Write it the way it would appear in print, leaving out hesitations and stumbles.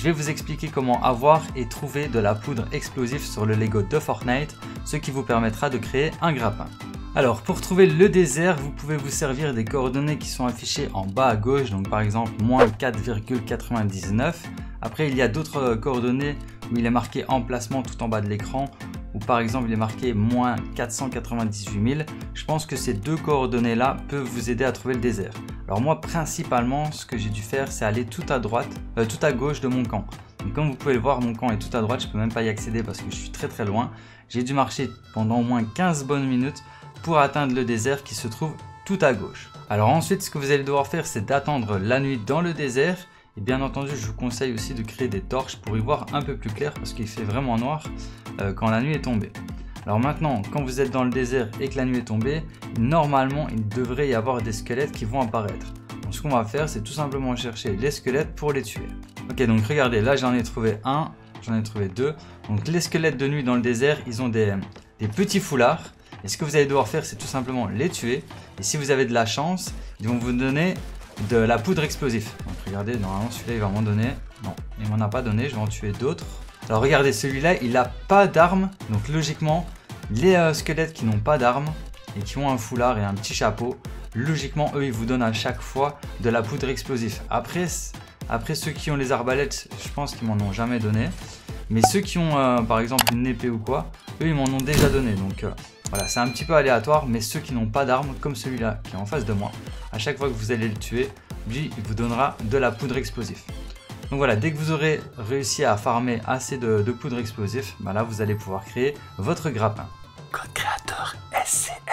vais vous expliquer comment avoir et trouver de la poudre explosive sur le Lego de Fortnite, ce qui vous permettra de créer un grappin. Alors pour trouver le désert, vous pouvez vous servir des coordonnées qui sont affichées en bas à gauche, donc par exemple moins 4,99. Après il y a d'autres coordonnées où il est marqué emplacement tout en bas de l'écran, ou par exemple il est marqué moins 498 000. Je pense que ces deux coordonnées là peuvent vous aider à trouver le désert. Alors moi principalement ce que j'ai dû faire c'est aller tout à droite, tout à gauche de mon camp. Donc comme vous pouvez le voir, mon camp est tout à droite, je peux même pas y accéder parce que je suis très loin. J'ai dû marcher pendant au moins 15 bonnes minutes pour atteindre le désert qui se trouve tout à gauche. Alors ensuite ce que vous allez devoir faire c'est d'attendre la nuit dans le désert. Et bien entendu je vous conseille aussi de créer des torches pour y voir un peu plus clair parce qu'il fait vraiment noir quand la nuit est tombée. Alors maintenant quand vous êtes dans le désert et que la nuit est tombée, normalement il devrait y avoir des squelettes qui vont apparaître. Donc ce qu'on va faire c'est tout simplement chercher les squelettes pour les tuer. Ok, donc regardez, là j'en ai trouvé un, j'en ai trouvé deux. Donc les squelettes de nuit dans le désert, ils ont des petits foulards. Et ce que vous allez devoir faire c'est tout simplement les tuer. Et si vous avez de la chance, ils vont vous donner de la poudre explosive. Donc regardez, normalement celui-là il va m'en donner. Non, il m'en a pas donné, je vais en tuer d'autres. Alors regardez, celui-là il n'a pas d'arme. Donc logiquement, les squelettes qui n'ont pas d'arme et qui ont un foulard et un petit chapeau, logiquement eux ils vous donnent à chaque fois de la poudre explosive. Après ceux qui ont les arbalètes, je pense qu'ils m'en ont jamais donné. Mais ceux qui ont par exemple une épée ou quoi, eux ils m'en ont déjà donné. Donc voilà, c'est un petit peu aléatoire, mais ceux qui n'ont pas d'armes, comme celui-là qui est en face de moi, à chaque fois que vous allez le tuer, lui il vous donnera de la poudre explosive. Donc voilà, dès que vous aurez réussi à farmer assez de poudre explosive, bah là vous allez pouvoir créer votre grappin. Code créateur SC.